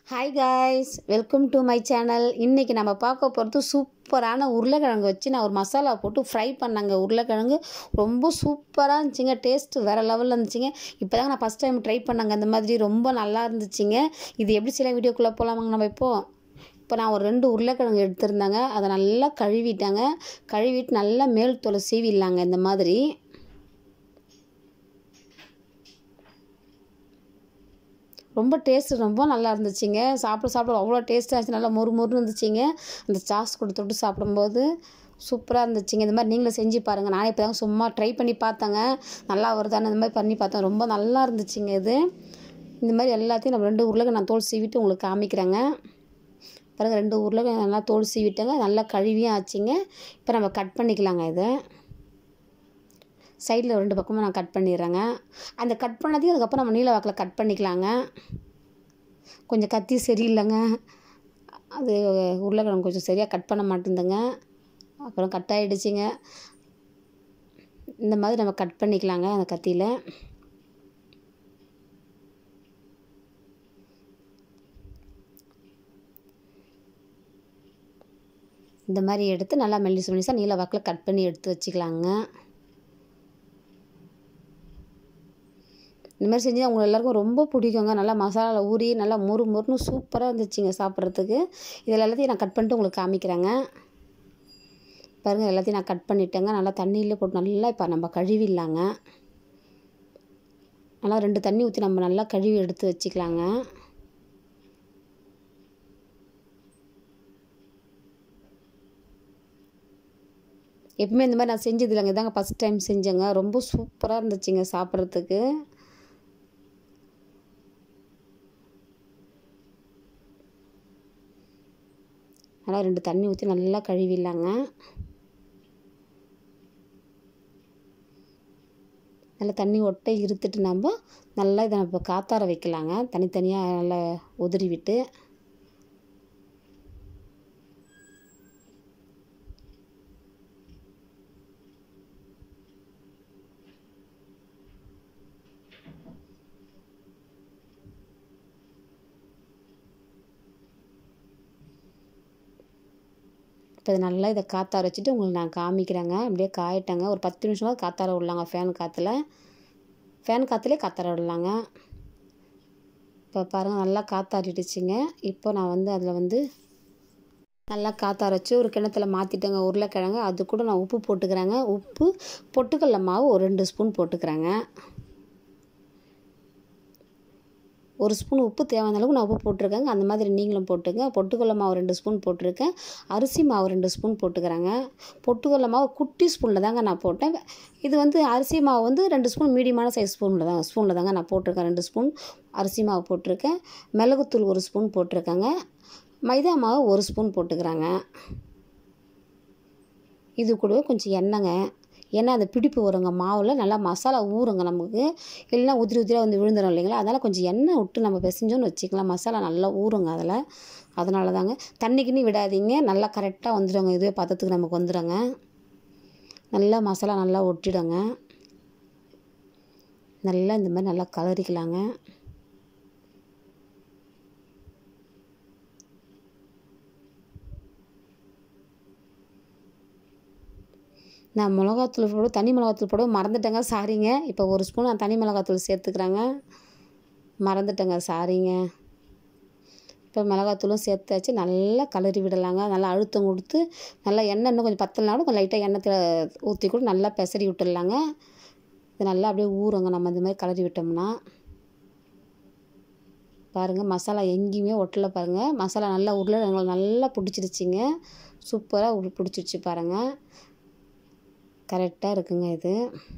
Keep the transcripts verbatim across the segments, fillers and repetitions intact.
Hi guys, welcome to my channel. இன்றைக்கி நம்ம பார்க்க போகிறது சூப்பரான உருளைக்கிழங்கு வச்சு நான் ஒரு மசாலா போட்டு ஃப்ரை பண்ணாங்க. உருளைக்கிழங்கு ரொம்ப சூப்பராக இருந்துச்சுங்க. டேஸ்ட்டு வேறு லெவலில் இருந்துச்சுங்க. இப்போ தாங்க நான் ஃபஸ்ட் டைம் ட்ரை பண்ணாங்க. அந்த மாதிரி ரொம்ப நல்லா இருந்துச்சுங்க. இது எப்படி சில வீடியோக்குள்ளே போகலாமாங்க நம்ம இப்போது இப்போ நான் ஒரு ரெண்டு உருளைக்கிழங்கு எடுத்திருந்தாங்க. அதை நல்லா கழுவிட்டாங்க. கழுவிட்டு நல்லா மேல் தோலை சீவிடலாங்க. இந்த மாதிரி ரொம்ப டேஸ்ட்டு ரொம்ப நல்லா இருந்துச்சுங்க. சாப்பிட சாப்பிட அவ்வளோ டேஸ்ட்டாக இருந்துச்சு. நல்லா மொறு மொறுன்னு இருந்துச்சுங்க. அந்த சாஸ் கூட தொட்டு சாப்பிடும்போது சூப்பராக இருந்துச்சுங்க. இந்த மாதிரி நீங்களும் செஞ்சு பாருங்கள். நானே இப்போ தாங்க சும்மா ட்ரை பண்ணி பார்த்தேங்க. நல்லா வருதான்னு இந்த மாதிரி பண்ணி பார்த்தேன். ரொம்ப நல்லா இருந்துச்சுங்க. இது இந்த மாதிரி எல்லாத்தையும் நம்ம ரெண்டு உருளைக்கிழங்கு நான் தோல் சீவிட்டு உங்களுக்கு காமிக்கிறேங்க. பாருங்கள், ரெண்டு உருளைக்கிழங்கு நல்லா தோல் சீவிட்டேங்க. நல்லா கழுவியும் ஆச்சுங்க. இப்போ நம்ம கட் பண்ணிக்கலாங்க. இதை சைடில் ரெண்டு பக்கமும் நான் கட் பண்ணிடுறேங்க. அந்த கட் பண்ணதையும் அதுக்கப்புறம் நம்ம நீல வாக்கில் கட் பண்ணிக்கலாங்க. கொஞ்சம் கத்தி சரியில்லைங்க. அது உருளைக்கிழங்கு கொஞ்சம் சரியாக கட் பண்ண மாட்டேங்குதுங்க. அப்புறம் கட் ஆகிடுச்சிங்க. இந்த மாதிரி நம்ம கட் பண்ணிக்கலாங்க அந்த கத்தியில். இந்த மாதிரி எடுத்து நல்லா மெல்லிசு மெல்லிசாக நீல வாக்கில் கட் பண்ணி எடுத்து வச்சுக்கலாங்க. இந்த மாதிரி செஞ்சு அவங்க எல்லாருக்கும் ரொம்ப பிடிக்குங்க. நல்லா மசாலாவில் ஊறி நல்லா மொறு மொறுன்னு சூப்பராக இருந்துச்சுங்க சாப்பிட்றதுக்கு. இதில் எல்லாத்தையும் நான் கட் பண்ணிட்டு உங்களுக்கு காமிக்கிறேங்க. பாருங்கள், எல்லாத்தையும் நான் கட் பண்ணிட்டேங்க. நல்லா தண்ணியில் போட்டு நல்லா இப்போ நம்ம கழுவிடலாங்க. நல்லா ரெண்டு தண்ணி ஊற்றி நம்ம நல்லா கழுவி எடுத்து வச்சுக்கலாங்க. எப்பவுமே இந்த மாதிரி நான் செஞ்சது இல்லைங்க. இதாங்க ஃபஸ்ட் டைம் செஞ்சேங்க. ரொம்ப சூப்பராக இருந்துச்சுங்க சாப்பிட்றதுக்கு. நல்லா ரெண்டு தண்ணி ஊற்றி நல்லா கழுவிடலாங்க. நல்லா தண்ணி ஒட்டை இருத்துட்டு நம்ம நல்லா இதை நம்ம காத்தார வைக்கலாங்க. தனித்தனியாக நல்லா உதறி விட்டு இப்போ இது நல்லா இதை காத்தார வச்சுட்டு உங்களுக்கு நான் காமிக்கிறேங்க. அப்படியே காயிட்டேங்க. ஒரு பத்து நிமிஷமாக காத்தார விடலாங்க. ஃபேன் காற்றுல ஃபேன் காற்றுலே காத்தார விடலாங்க. இப்போ பாருங்கள், நல்லா காத்தாடிடுச்சுங்க. இப்போ நான் வந்து அதில் வந்து நல்லா காத்தார வச்சு ஒரு கிணத்துல மாற்றிட்டேங்க உருளைக்கிழங்கு. அது கூட நான் உப்பு போட்டுக்கிறேங்க. உப்பு, பொட்டுக்கடல மாவு ஒரு ரெண்டு ஸ்பூன் போட்டுக்கிறேங்க. ஒரு ஸ்பூன் உப்பு தேவையான அளவுக்கு நான் உப்பு போட்டிருக்கேங்க. அந்த மாதிரி நீங்களும் போட்டுங்க. பொட்டுக்கடல மாவு ரெண்டு ஸ்பூன் போட்டிருக்கேன். அரிசி மாவு ரெண்டு ஸ்பூன் போட்டுக்கிறேங்க. பொட்டுக்கடல மாவு குட்டி ஸ்பூனில் தாங்க நான் போட்டேன். இது வந்து அரிசி மாவு வந்து ரெண்டு ஸ்பூன் மீடியமான சைஸ் ஸ்பூனில் தாங்க ஸ்பூனில் தாங்க நான் போட்டிருக்கேன். ரெண்டு ஸ்பூன் அரிசி மாவு போட்டிருக்கேன். மிளகுத்தூள் ஒரு ஸ்பூன் போட்டிருக்கேங்க. மைதா மாவு ஒரு ஸ்பூன் போட்டுக்கிறாங்க. இது கூடவே கொஞ்சம் எண்ணெய்ங்க. ஏன்னா அந்த பிடிப்பு வருங்க மாவில். நல்லா மசாலா ஊறுங்க நமக்கு. இல்லைன்னா உதிரி உதிரியாக வந்து விழுந்துடும் இல்லைங்களா. அதனால் கொஞ்சம் எண்ணெய் விட்டு நம்ம பிசைஞ்சோன்னு வச்சுக்கலாம். மசாலா நல்லா ஊறுங்க அதில். அதனால தாங்க தண்ணிக்குன்னு விடாதீங்க. நல்லா கரெக்டாக வந்துடுங்க. இதுவே பதத்துக்கு நமக்கு வந்துடுங்க. நல்லா மசாலா நல்லா ஒட்டிடுங்க. நல்லா இந்த மாதிரி நல்லா கலரிக்கலாங்க. நான் மிளகாத்தூள் போட தனி மிளகாத்தூள் போட மறந்துட்டேங்க. சாரிங்க. இப்போ ஒரு ஸ்பூன் நான் தனி மிளகாத்தூள் சேர்த்துக்கிறேங்க. மறந்துட்டேங்க, சாரிங்க. இப்போ மிளகாத்தூளும் சேர்த்தாச்சு. நல்லா கலரி விடலாங்க. நல்லா அழுத்தம் கொடுத்து நல்லா எண்ணெய் இன்னும் கொஞ்சம் பத்தலைனாலும் கொஞ்சம் லைட்டாக எண்ணெய் ஊற்றி கூட நல்லா பெசரி விட்டுடலாங்க. இது நல்லா அப்படியே ஊறுங்க. நம்ம இந்த மாதிரி கலரி விட்டோம்னா பாருங்கள், மசாலா எங்கேயுமே ஒட்டலை பாருங்கள். மசாலா நல்லா உருளை நல்லா பிடிச்சிருச்சிங்க. சூப்பராக பிடிச்சிருச்சு பாருங்கள். கரெக்டாக இருக்குங்க. இது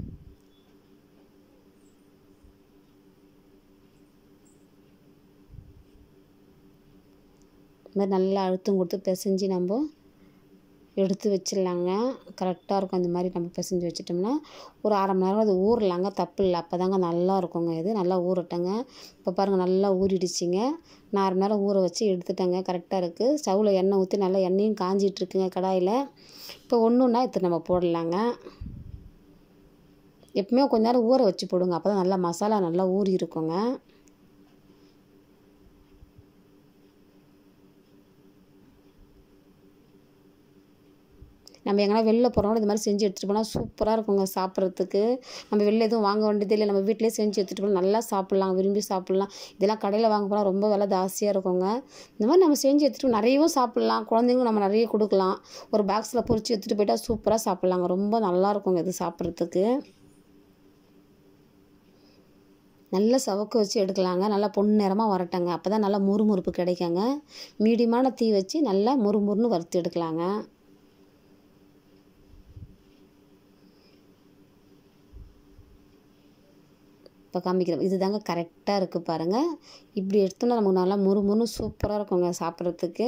இந்த மாதிரி நல்லா அழுத்தம் கொடுத்து பிசைஞ்சு நம்ம எடுத்து வச்சிடலாங்க. கரெக்டாக இருக்கும். அந்த மாதிரி நம்ம பிசைஞ்சு வச்சிட்டோம்னா ஒரு அரை மணி நேரம் அது ஊறலாங்க. தப்பு இல்லை. அப்போ தாங்க நல்லா இருக்குங்க. இது நல்லா ஊறட்டங்க. இப்போ பாருங்கள், நல்லா ஊறிடுச்சிங்க. நான் அரை மணி நேரம் ஊற வச்சு எடுத்துட்டேங்க. கரெக்டாக இருக்குது. ஸ்டவ்வில் எண்ணெய் ஊற்றி நல்லா எண்ணெயும் காஞ்சிட்ருக்குங்க கடாயில். இப்போ ஒன்று ஒன்றா எடுத்து நம்ம போடலாங்க. எப்பவுமே கொஞ்ச நேரம் ஊற வச்சு போடுங்க. அப்போ தான் நல்லா மசாலா நல்லா ஊறி இருக்குங்க. நம்ம எங்கன்னா வெளில போகிறோம் இது மாதிரி செஞ்சு எடுத்துகிட்டு போனால் சூப்பராக இருக்குங்க சாப்பிட்றதுக்கு. நம்ம வெளில எதுவும் வாங்க வேண்டியது இல்லை, நம்ம வீட்டிலே செஞ்சு எடுத்துகிட்டு போனால் நல்லா சாப்பிட்லாம், விரும்பி சாப்பிட்லாம். இதெல்லாம் கடையில் வாங்க போனால் ரொம்ப விலை ஜாஸ்தியாக இருக்குங்க. இந்த மாதிரி நம்ம செஞ்சு எடுத்துகிட்டு நிறையவும் சாப்பிட்லாம், குழந்தைங்களும் நம்ம நிறைய கொடுக்கலாம். ஒரு பாக்ஸில் பொரிச்சு எடுத்துகிட்டு போயிட்டால் சூப்பராக சாப்பிட்லாங்க. ரொம்ப நல்லா இருக்குங்க இது சாப்பிட்றதுக்கு. நல்லா சவக்க வச்சு எடுக்கலாங்க. நல்லா பொன்னிறமாக வரட்டங்க. அப்போ தான் நல்லா முறுமுறுப்பு கிடைக்குங்க. மீடியமான தீ வச்சு நல்லா முறுமுறுன்னு வறுத்து எடுக்கலாங்க. இப்போ காமிக்கிறோம், இது தாங்க கரெக்டாக இருக்குது பாருங்கள். இப்படி எடுத்தோன்னா நமக்கு நல்லா முறுமுறுன்னு சூப்பராக இருக்குங்க சாப்பிட்றதுக்கு.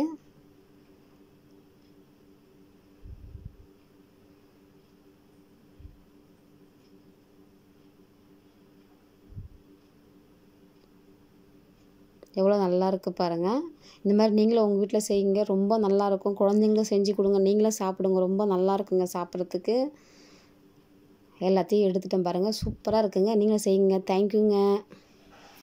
எவ்வளோ நல்லா இருக்குது பாருங்கள். இந்த மாதிரி நீங்களும் உங்கள் வீட்டில் செய்யுங்க, ரொம்ப நல்லாயிருக்கும். குழந்தைங்களும் செஞ்சு கொடுங்க, நீங்களும் சாப்பிடுங்க, ரொம்ப நல்லா இருக்குங்க சாப்பிட்றதுக்கு. எல்லாத்தையும் எடுத்துட்டேன் பாருங்கள், சூப்பராக இருக்குங்க. நீங்களும் செய்யுங்க. தேங்க்யூங்க.